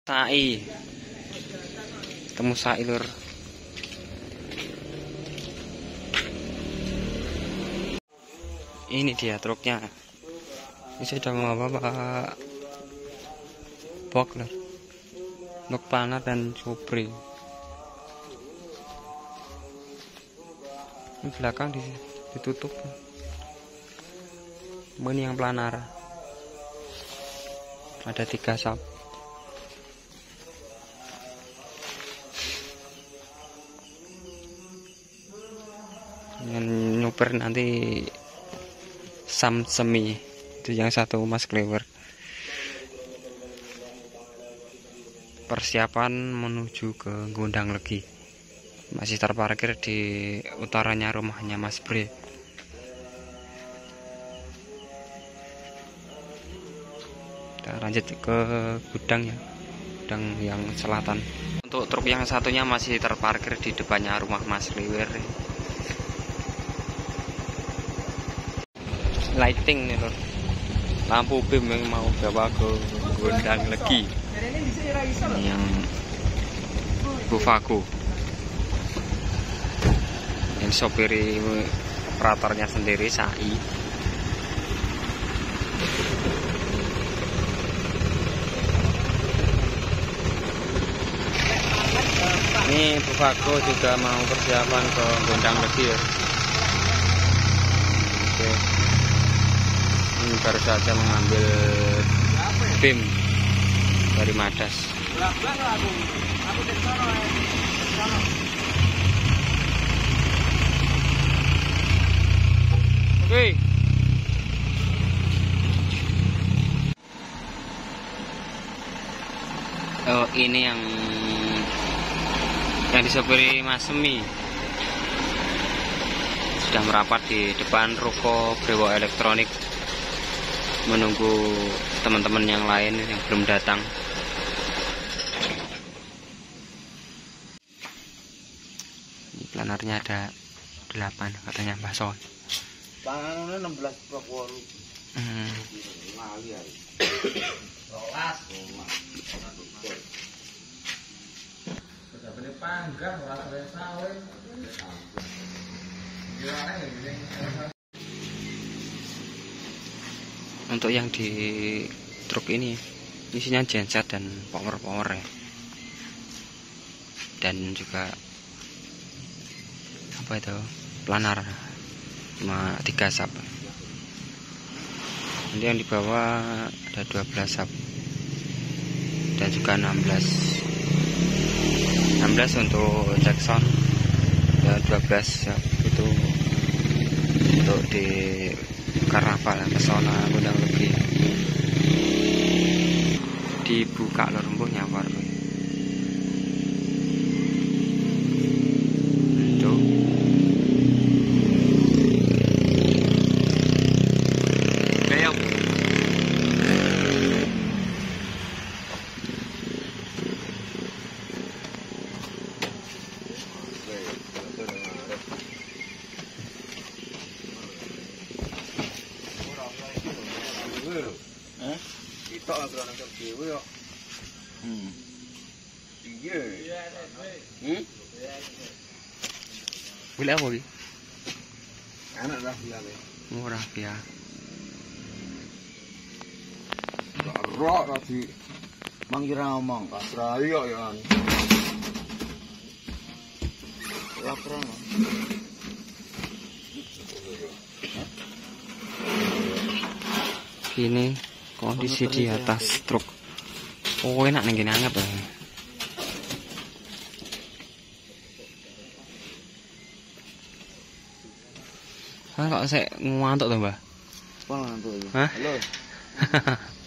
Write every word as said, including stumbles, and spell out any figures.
Sai, temu sai lur. Ini dia truknya. Ini sudah membawa Pak Bok lur, Nuk Planar dan Supri. Ini belakang ditutup. Ini yang planar. Ada tiga sap. Yang nyuper nanti Sam Semi, itu yang satu Mas Klewer. Persiapan menuju ke Gondang Legi. Masih terparkir di utaranya rumahnya Mas Bre. Kita lanjut ke gudang ya, gudang yang selatan. Untuk truk yang satunya masih terparkir di depannya rumah Mas Klewer. Lighting nih lor, lampu bim yang mau bawa ke Gondang Legi. Ini yang Bufaku, yang sopiri operatornya sendiri Sai. Ini Bufaku juga mau persiapan ke Gondang Legi ya. Oke. Ini baru saja mengambil bim dari Madas. Oke. Oh, ini yang yang disopiri Mas Semi. Sudah merapat di depan ruko Brewo Elektronik, menunggu teman-teman yang lain yang belum datang. Ini planarnya ada delapan katanya Mbah Son. Tangannya enam belas prok Hmm. Untuk yang di truk ini isinya genset dan power-power ya. Dan juga apa itu? Planar sama tiga sap. Nanti yang di bawah ada dua belas sap. Dan juga enam belas. enam belas untuk Jackson. Dan dua belas ya, itu untuk di Karnaval pesona Gondang Legi. Dibuka lor rembuhnya baru. Itu. Kayak eh? Kita akan nangkap dewe kok. Hmm. Iya. Hmm? boleh apa iki? Anak dah bilane. Murah ya. Rok tadi. Mangira ngomong, kasrai kok ya. Lapar. Ini kondisi di atas truk. Oh enak nih gini anget ya. Kan kok saya ngantuk tuh mbak? Apa ngantuk itu? Hah? Halo.